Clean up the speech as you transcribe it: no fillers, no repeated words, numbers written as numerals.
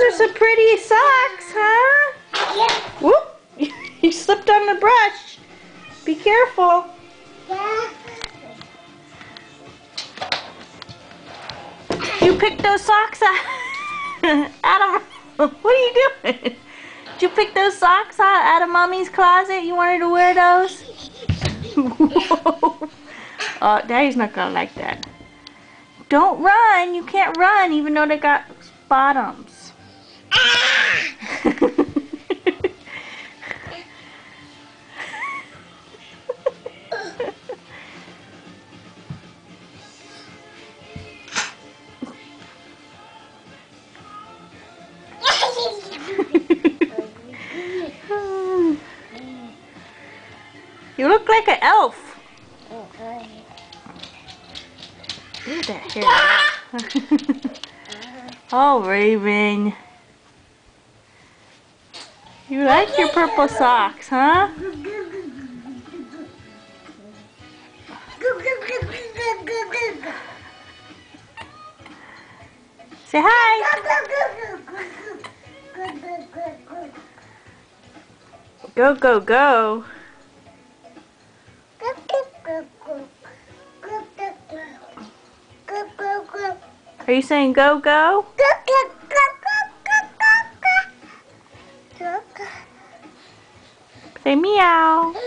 are some pretty socks, huh? Whoop! You slipped on the brush. Be careful. You picked those socks out. Adam, what are you doing? Did you pick those socks out of Mommy's closet? You wanted to wear those? Whoa. Oh, Daddy's not gonna like that. Don't run. You can't run even though they got bottoms. You look like an elf. Look at that hair. Oh, Raven. You like your purple socks, huh? Say hi. Go, go, go. Are you saying go, go? Say meow.